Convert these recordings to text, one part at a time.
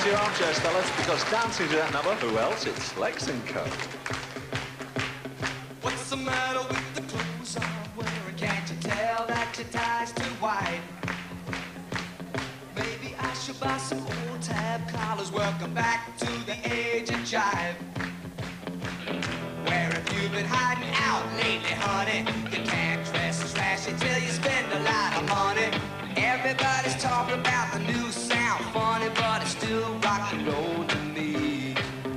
to your armchair, fellas, because dancing to that number, who else? It's Lex & Co. What's the matter with the clothes I'm wearing? Can't you tell that your tie's too wide? Maybe I should buy some old tab collars. Welcome back to the age of jive. Where have you been hiding out lately, honey? You can't dress trashy till you spend a lot of money. Everybody's talking about the new sound, funny, but it's still rock and roll to me.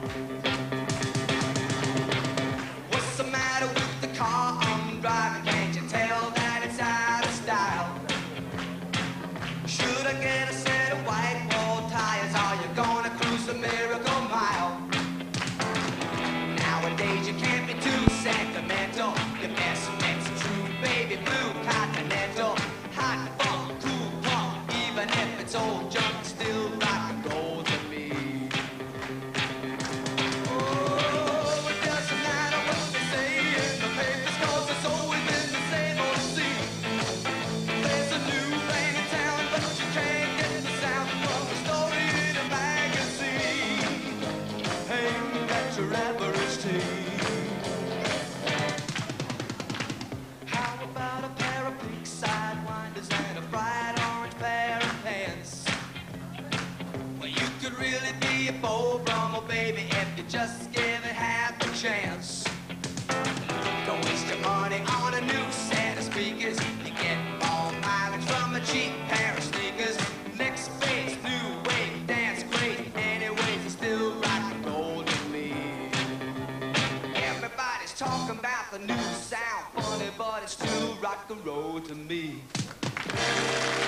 What's the matter with the car I'm driving? Can't you tell that it's out of style? Should I get a set of white wall tires? Are you gonna cruise the Miracle Mile? Nowadays you can't be too sentimental. Your best bet's a true baby blue Continental. Hot funk, cool punk, even if it's old junk, it's still rock and roll to me. Oh, it doesn't matter what they say in the papers, 'cause it's always been the same old scene. There's a new thing in town, but you can't get the sound from the story in a magazine. Ain't that your average teen? How about a pair of pink sidewinders and a bright orange pair of pants? Well, you could really be a Beau Brummel, baby, if you just give it half a chance. Don't waste your money on a new set of speakers. You get more mileage from a cheap pair of sneakers. Next phase, new wave, dance great. Anyways, it's still rock and roll to me. Everybody's talking about the new sound, funny, but it's still rock and roll to me.